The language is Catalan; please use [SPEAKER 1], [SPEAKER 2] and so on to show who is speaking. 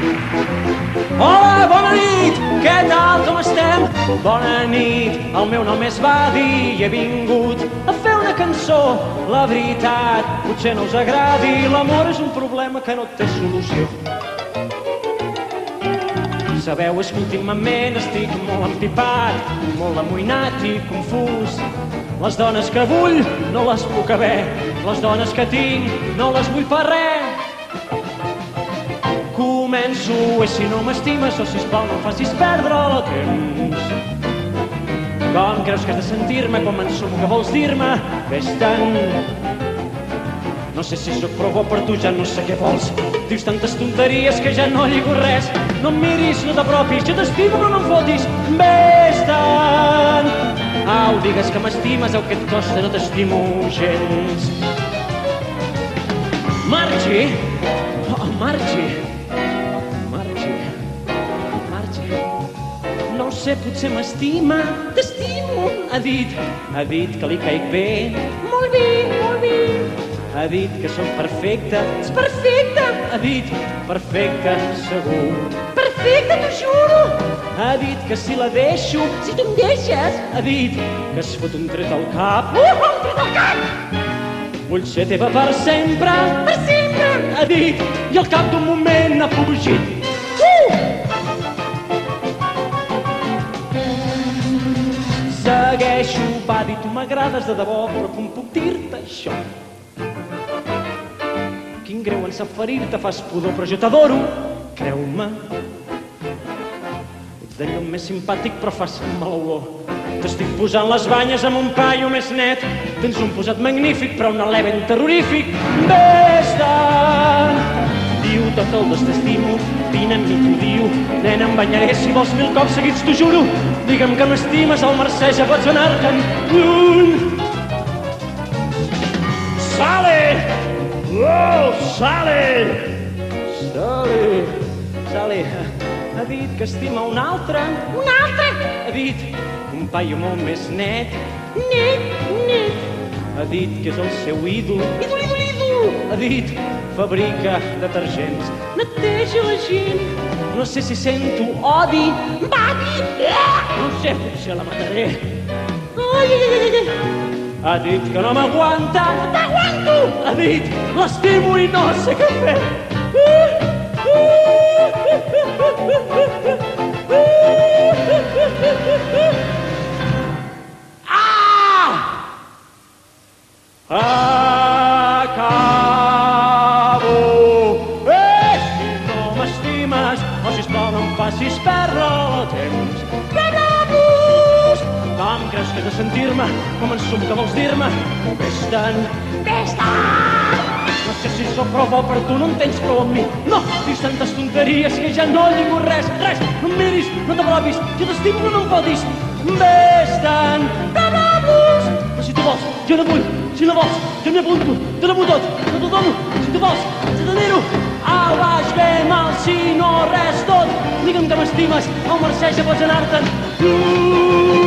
[SPEAKER 1] Hola, bona nit! Què tal, com estem? Bona nit, el meu nom és Badi i he vingut a fer una cançó. La veritat, potser no us agradi, l'amor és un problema que no té solució. Sabeu, és que últimament estic molt empipat, molt amoïnat i confús. Les dones que vull no les puc haver, les dones que tinc no les vull per res. Començo, i si no m'estimes, o sisplau no em facis perdre el temps. Com creus que has de sentir-me quan m'ensumo que vols dir-me? Vés-te'n. No sé si sóc prou bo per tu, ja no sé què vols. Dius tantes tonteries que ja no lligo res. No em miris, no t'apropis, jo t'estimo però no em fotis. Vés-te'n. Au, digues que m'estimes, au, que et costa, no t'estimo gens. Marxi. Oh, marxi. No ho sé, potser m'estima. T'estimo. Ha dit que li caic bé. Molt bé, molt bé. Ha dit que sóc perfecte. És perfecte. Ha dit perfecte, segur. Perfecte, t'ho juro. Ha dit que si la deixo, si tu em deixes, ha dit que es fot un tret al cap. Un tret al cap! Vull ser teva per sempre. Per sempre! Ha dit, i al cap d'un moment ha fugit. Segueixo, va dir, tu m'agrades de debò, però com puc dir-te això? Quin greu en sap ferir-te, fas pudor, però jo t'adoro, creu-me. Ets d'allò més simpàtic, però fas mala olor. T'estic posant les banyes amb un paio més net. Tens un posat magnífic, però un alè ben terrorífic. Vés-te'n! Diu tot el dos t'estimo, vine amb mi t'ho diu. Nena, em banyaré si vols 1000 cops seguits, t'ho juro. Digue'm que m'estimes, al Mercè ja pots anar-te'n lluny. Sale! Oh, Sale! Sale, ha dit que estima un altre. Un altre? Ha dit un paio molt més net. Net. Ha dit que és el seu ídol. Ídol. Ha dit fabrica detergents. Neteja la gent. No sé si sento odi. Badi! No sé, potser la mataré. Ai. Ha dit que no m'aguanta. T'aguanto! Ha dit l'estimo i no sé què fer. Acabo. Si no m'estimes, o sisplau no em facis perdre el temps. Perdre-vos! Com creus que has de sentir-me? Com ensum que vols dir-me? Vés-te'n. No sé si sóc prou bo per tu, no en tens prou amb mi. No, dius tantes tonteries que ja no lligo res. No em miris, no t'apropis, jo t'estimo però no em fotis. Vés-te'n. Perdre-vos! Però si tu vols, jo no vull. Si no vols, jo m'hi apunto, te l'ho tot, no t'ho dono. Si tu vols, haig de dir-ho. Al baix, bé, mal, si no, res, tot. Digue'm que m'estimes, al Mercè ja pots anar-te'n.